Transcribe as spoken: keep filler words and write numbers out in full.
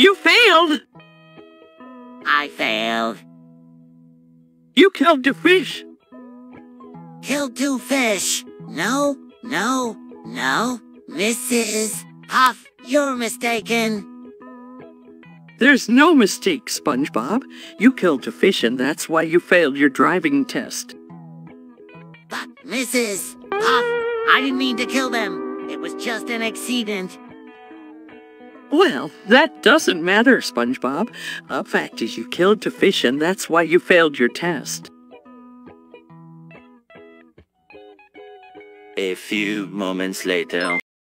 You failed! I failed. You killed the fish. Killed two fish. No, no, no. Missus Puff, you're mistaken. There's no mistake, SpongeBob. You killed a fish and that's why you failed your driving test. But, Missus Puff, I didn't mean to kill them. It was just an accident. Well, that doesn't matter, SpongeBob. The fact is you killed the fish and that's why you failed your test. A few moments later.